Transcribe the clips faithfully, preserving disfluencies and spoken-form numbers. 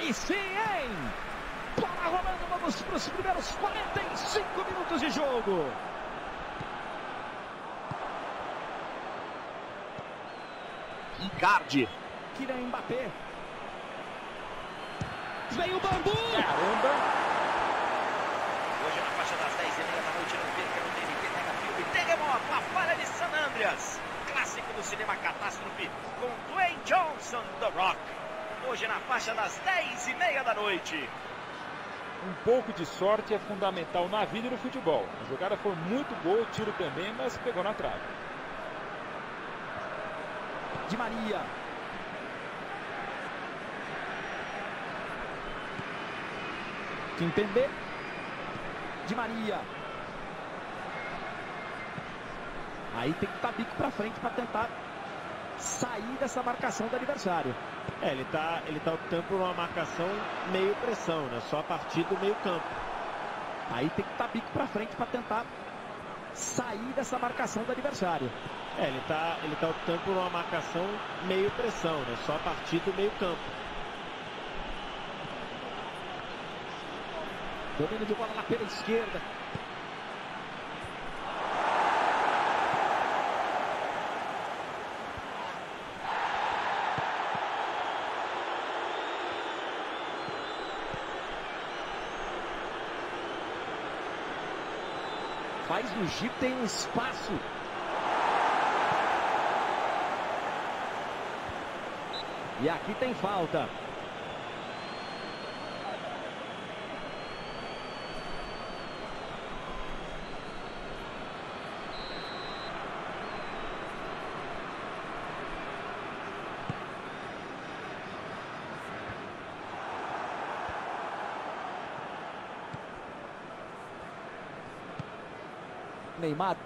Aí sim, hein? Bola rolando, vamos para os primeiros quarenta e cinco minutos de jogo. Icardi. Kylian Mbappé. Vem o bambu! Caramba! Hoje na faixa das dez e meia da noite no Perca no T N T Mega Filme Terremoto, a falha de San Andreas. Clássico do cinema Catástrofe com Dwayne Johnson, The Rock. Hoje na faixa das dez e meia da noite. Um pouco de sorte é fundamental na vida e no futebol. A jogada foi muito boa, o tiro também, mas pegou na trave. Di Maria. Kimpembe. Di Maria. Aí tem que estar bico para frente para tentar sair dessa marcação do adversário. É, ele tá, ele tá optando por uma marcação meio pressão, né? Só a partir do meio campo. Aí tem que estar bico para frente para tentar sair dessa marcação do adversário. É, ele tá, ele tá optando por uma marcação meio pressão, né? Só a partir do meio campo. Domínio de bola lá pela esquerda. Faz o giro, tem um espaço. E aqui tem falta. Neymar.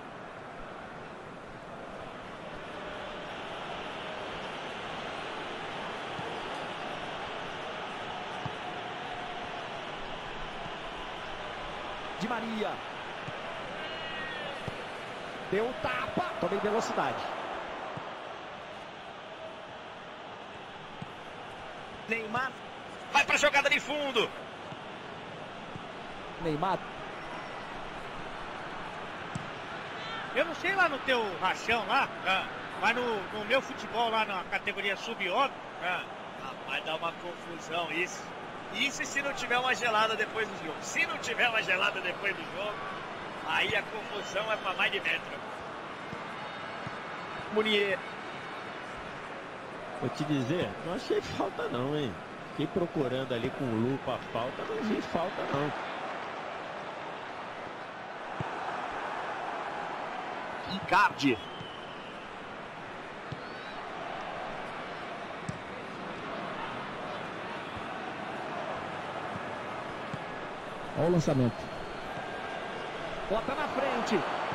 Di Maria. Deu um tapa. Tomei velocidade. Neymar vai para a jogada de fundo. Neymar. Eu não sei lá no teu rachão lá, ah, mas no, no meu futebol lá na categoria sub-oito, Ah, vai dar uma confusão isso. Isso se não tiver uma gelada depois do jogo. Se não tiver uma gelada depois do jogo, aí a confusão é para mais de metro. Munier. Vou te dizer, não achei falta não, hein? Fiquei procurando ali com lupa a falta, não vi falta não. Icardi. Olha o lançamento. Bota na frente.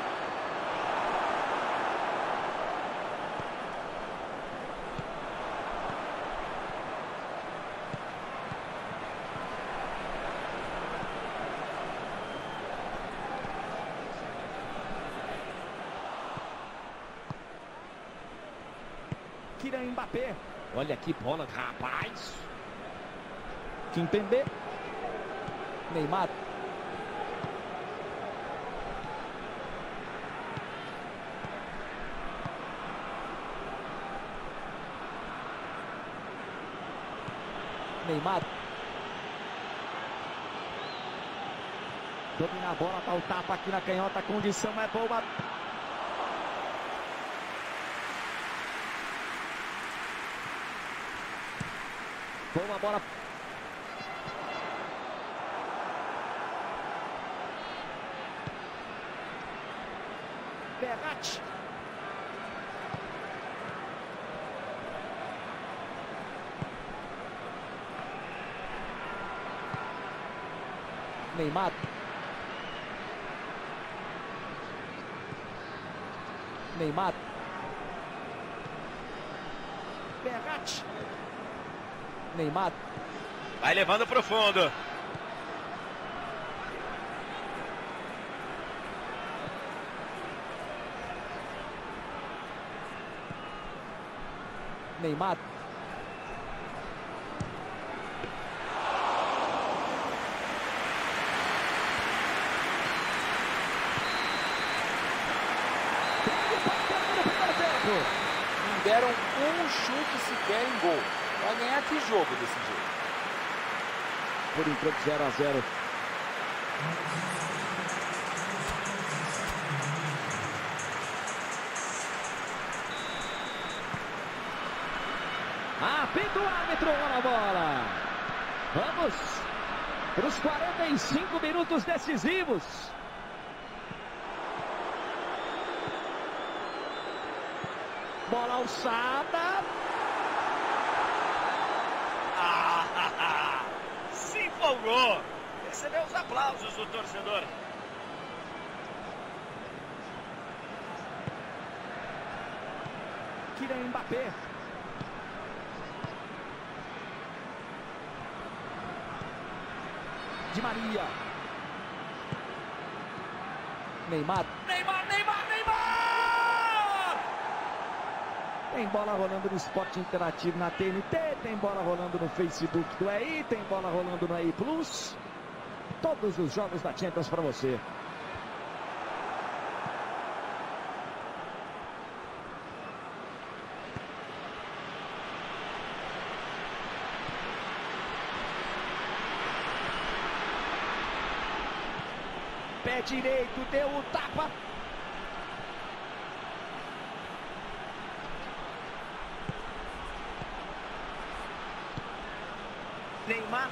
Kylian Mbappé. Olha que bola, rapaz. Kimpembe. Neymar. Neymar. Domina a bola, tá o tapa aqui na canhota, a condição é boa. Boa bola. Verratti. Neymar. Neymar. Verratti. Neymar. Vai levando pro fundo. Neymar. dentro. Não deram um chute sequer em gol. Vai ganhar que jogo desse jeito? Por enquanto zero a zero. Apita o árbitro na bola. Vamos para os quarenta e cinco minutos decisivos. Bola alçada. Ah, se empolgou. Recebeu os aplausos do torcedor. Kylian Mbappé. Di Maria. Neymar. Neymar, Neymar, Neymar! Tem bola rolando no Esporte Interativo na T N T, tem bola rolando no Facebook do E I, tem bola rolando no E I Plus. Todos os jogos da Champions para você. Pé direito, deu o tapa. Neymar.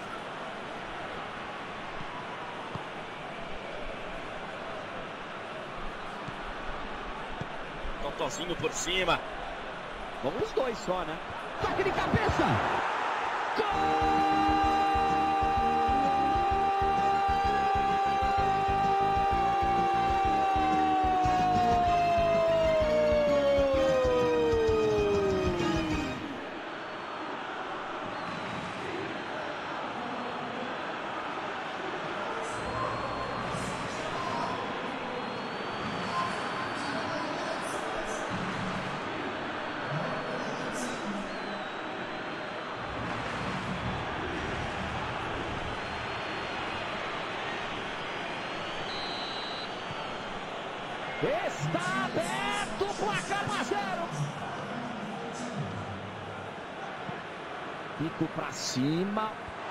Totozinho por cima. Vamos os dois só, né? Toque de cabeça. Gol! Está aberto o placar um a zero. Pico pra cima.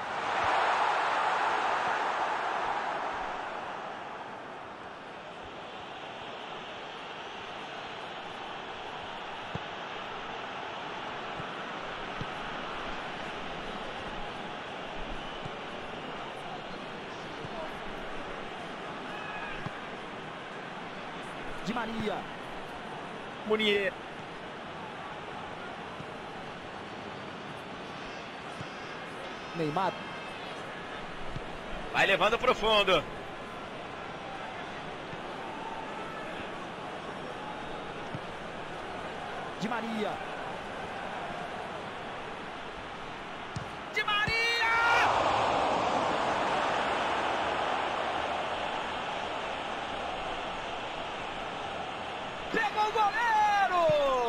Di Maria. Munier. Neymar. Vai levando pro fundo. Di Maria. Di Maria! Pegou o goleiro!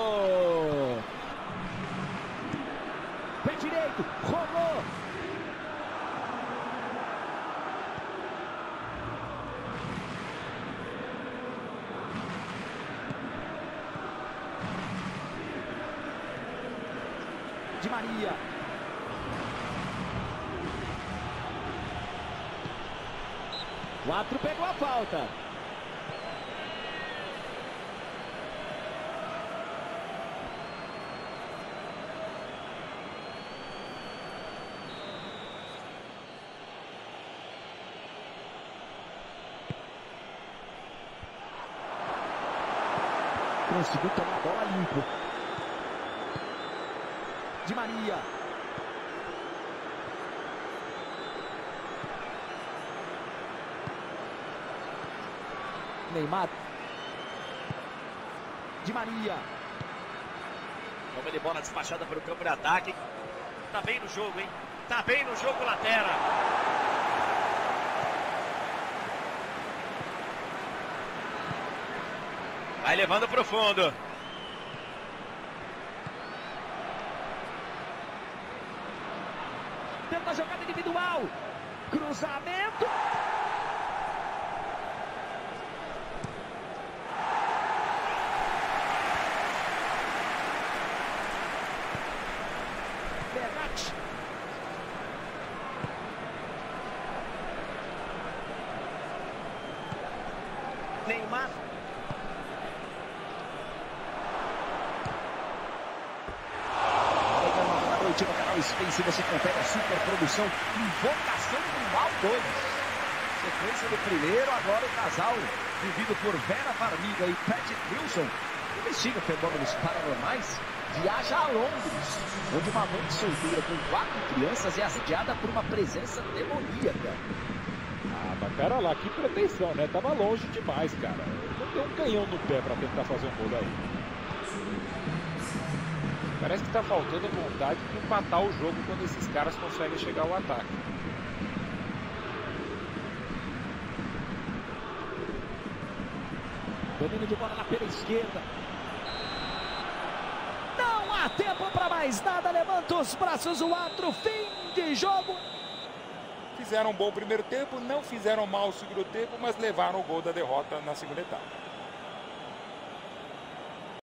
Pé direito, rolou. Di Maria. O árbitro pegou a falta. Conseguiu tomar a bola limpo. Di Maria. Neymar. Di Maria. Toma de bola despachada para o campo de ataque. Tá bem no jogo, hein? Tá bem no jogo, Latera. Vai levando pro fundo. Tenta a jogada individual. Cruzamento. Neymar. Da noite no canal Space você confere a super produção Invocação do Mal dois. Sequência do primeiro, agora o casal vivido por Vera Farmiga e Patrick Wilson investiga fenômenos paranormais, viaja a Londres, onde uma mãe solteira com quatro crianças é assediada por uma presença demoníaca. Ah, mas pera lá, que pretensão, né? Tava longe demais, cara. Não tem um canhão no pé pra tentar fazer um gol daí. Parece que tá faltando vontade de empatar o jogo quando esses caras conseguem chegar ao ataque. Domínio de bola lá pela esquerda. Não há tempo para mais nada. Levanta os braços o árbitro. Fim de jogo. Fizeram um bom primeiro tempo, não fizeram mal o segundo tempo, mas levaram o gol da derrota na segunda etapa.